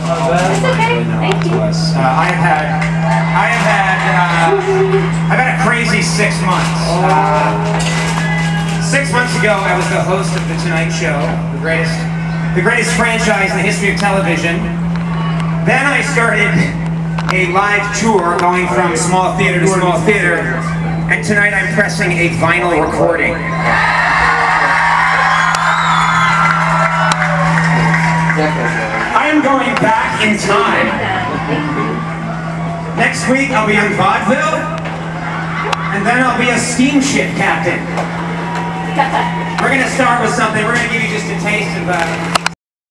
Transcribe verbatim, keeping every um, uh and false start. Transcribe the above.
It's okay. Thank you. Uh, I have had, I have had, uh, I've had a crazy six months. Uh, six months ago, I was the host of The Tonight Show, the greatest, the greatest franchise in the history of television. Then I started a live tour going from small theater to small theater, and tonight I'm pressing a vinyl recording. I am going back in time. Next week I'll be in vaudeville, and then I'll be a steamship captain. We're going to start with something. We're going to give you just a taste of uh,